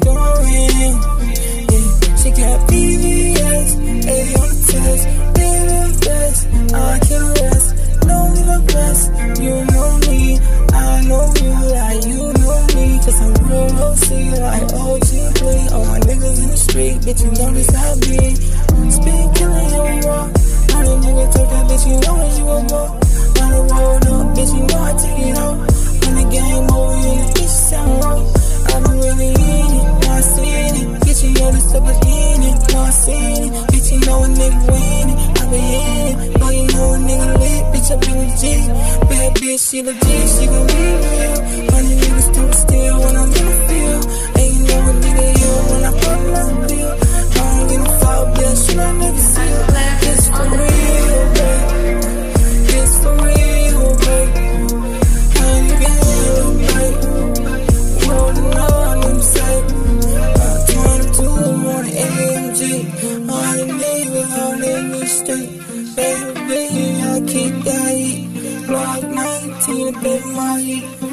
going. Yeah, she got BBS, 80 on the test, baby best, I can rest, know me the best, you know me, I know you like you know me, cause I'm real OC like OG3, all my niggas in the street, bitch you know this how I be, speed killing your walk, all the niggas talk that bitch you know that you a walk, on the road up, bitch you know I take it out, when the game over you the bitch sound wrong, I've been really in it, now I seen it, bitch you know this up again it, now I seen it, bitch you know a nigga winning, I been in it, boy you know a nigga lit, bitch I been legit, bad bitch she legit, she gon' be real, money niggas still still when I'm in the field, ain't you know a nigga here when I pop my pill, I don't get no foul bitch, you know nigga see it, it's for real, babe, it's for real, babe, I ain't been babe, rolling on them sight, 22 on the AMG, all the niggas all in the street, baby, I keep that heat, block 19, baby, my heat.